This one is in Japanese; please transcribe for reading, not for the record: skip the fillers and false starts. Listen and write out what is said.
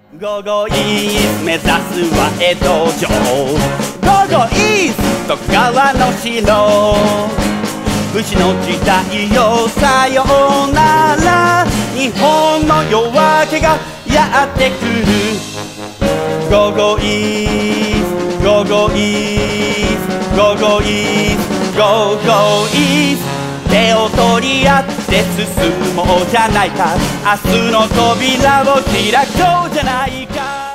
午後イース目指すは江戸城。午後イース徳川の城。武士の時代よさようなら、日本の夜明けがやってくる。午後イース午後イース午後イース午後イース、手を取り合って進もうじゃないか。明日の扉を開こうじゃないか。